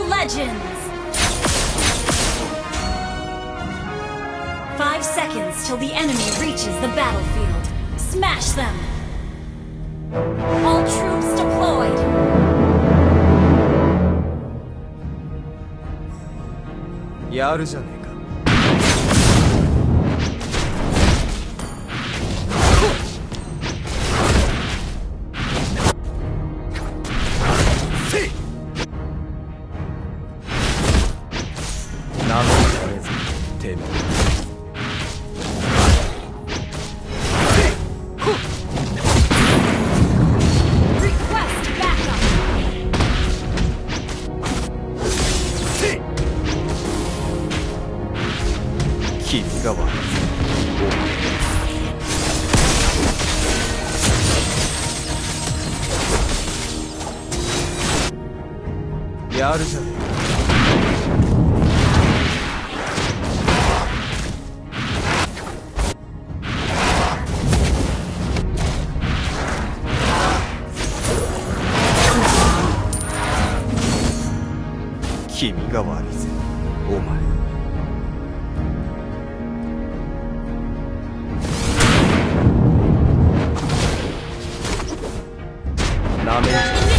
Legends! 5 seconds till the enemy reaches the battlefield. Smash them! All troops deployed! Yaruじゃねえか。やるじゃねえか。君が悪いぜ、お前。なめんじゃねえ。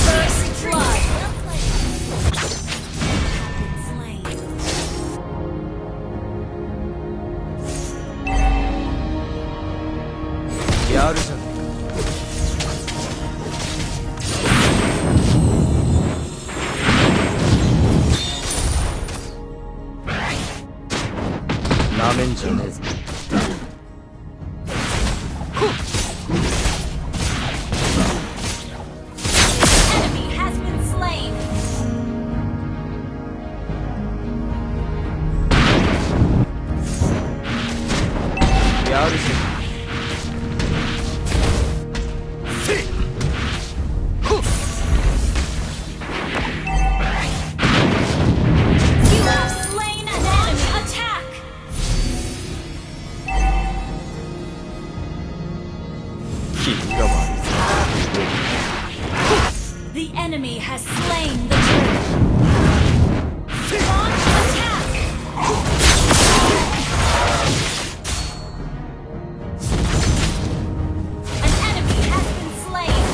やるじゃねえか。なめんじゃねえぞ。やるじゃねえ。 The enemy has slain the turtle. Launch attack! An enemy has been slain.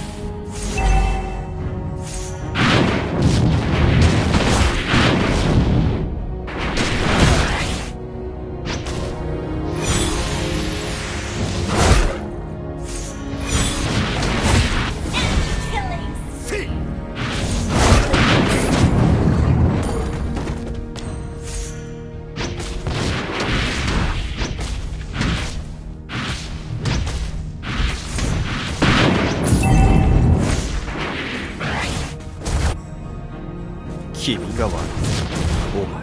君が悪い、お前。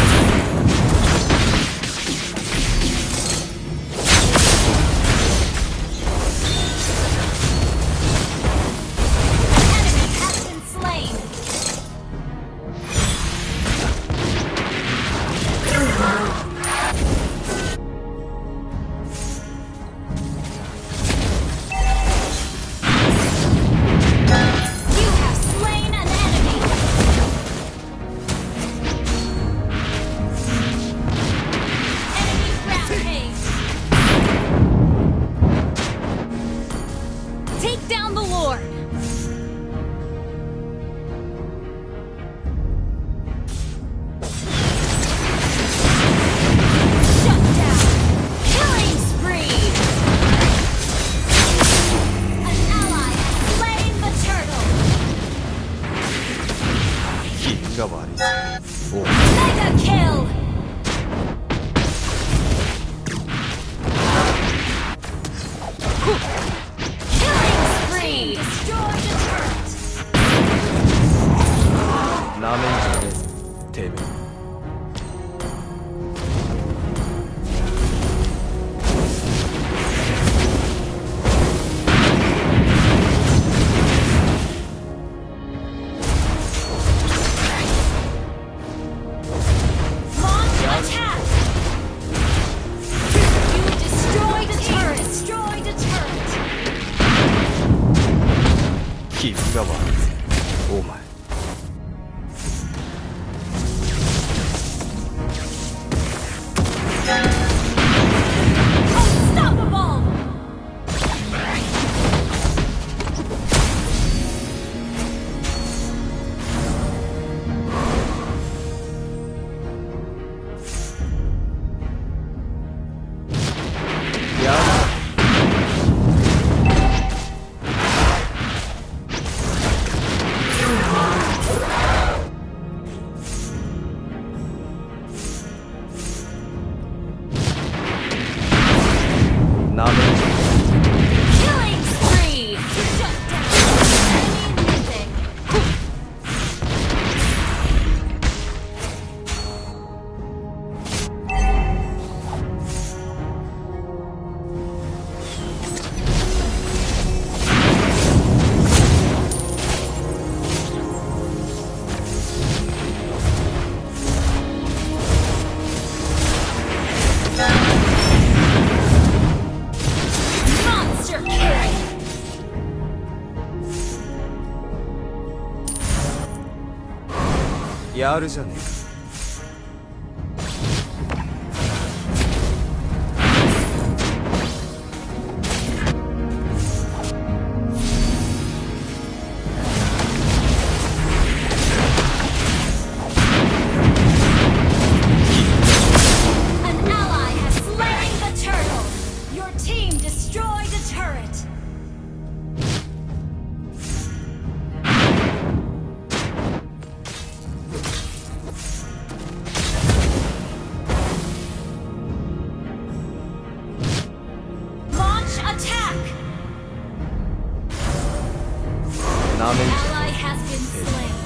Take down the Lord! Shut down! Killing spree! An ally has slain the turtle! Mega kill! Destroy the turret! なめんじゃねえぞ、てめえ。 Launch やるじゃねえか。 Ally has been slain.